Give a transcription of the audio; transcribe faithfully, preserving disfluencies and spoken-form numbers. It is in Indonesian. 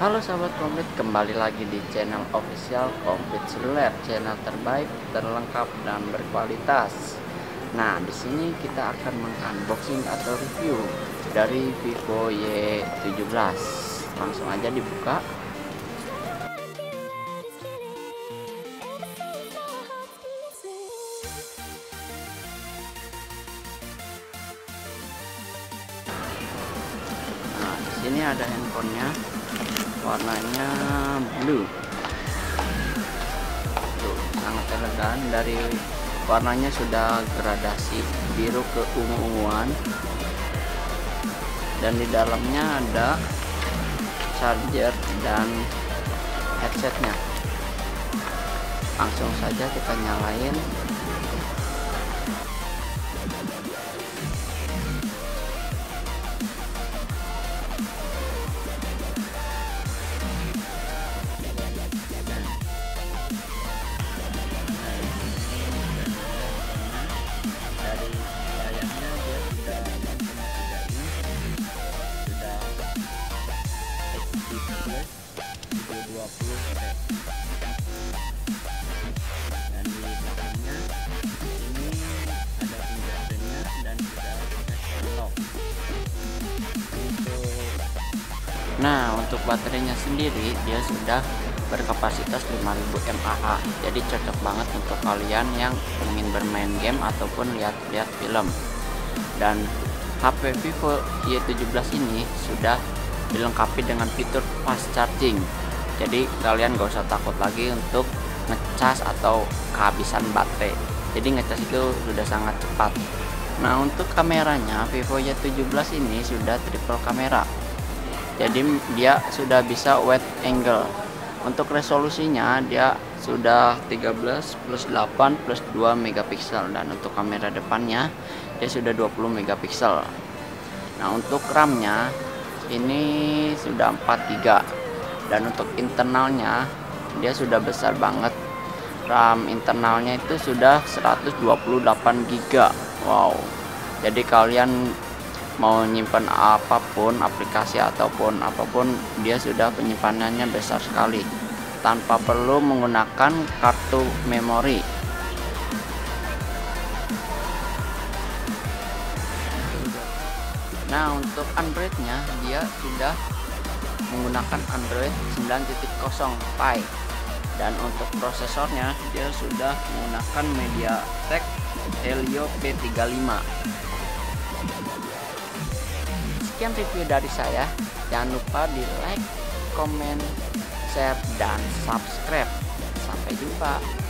Halo sahabat komplit, kembali lagi di channel official Komplit Seluler, channel terbaik, terlengkap dan berkualitas. Nah, di sini kita akan mengunboxing atau review dari Vivo Y tujuh belas. Langsung aja dibuka. Nah, di sini ada handphonenya. Warnanya blue. Tuh, sangat elegan. Dari warnanya sudah gradasi biru ke ungu-unguan, dan di dalamnya ada charger dan headsetnya. Langsung saja kita nyalain. dua puluh dan di belakangnya ini ada fingerprintnya dan juga lock. Nah, untuk baterainya sendiri dia sudah berkapasitas lima ribu mAh, jadi cocok banget untuk kalian yang ingin bermain game ataupun lihat-lihat film. Dan H P Vivo Y tujuh belas ini sudah dilengkapi dengan fitur fast charging, jadi kalian gak usah takut lagi untuk ngecas atau kehabisan baterai. Jadi ngecas itu sudah sangat cepat. Nah, untuk kameranya Vivo Y tujuh belas ini sudah triple kamera, jadi dia sudah bisa wide angle. Untuk resolusinya dia sudah tiga belas plus delapan plus dua megapiksel, dan untuk kamera depannya dia sudah dua puluh megapiksel. Nah, untuk RAM-nya ini sudah empat giga, dan untuk internalnya dia sudah besar banget. RAM internalnya itu sudah seratus dua puluh delapan giga. Wow, jadi kalian mau nyimpan apapun, aplikasi ataupun apapun, dia sudah penyimpanannya besar sekali tanpa perlu menggunakan kartu memori. Nah, untuk Androidnya dia sudah menggunakan Android sembilan titik nol Pie, dan untuk prosesornya dia sudah menggunakan MediaTek Helio P tiga puluh lima. Sekian review dari saya, jangan lupa di like, comment, share, dan subscribe. Sampai jumpa.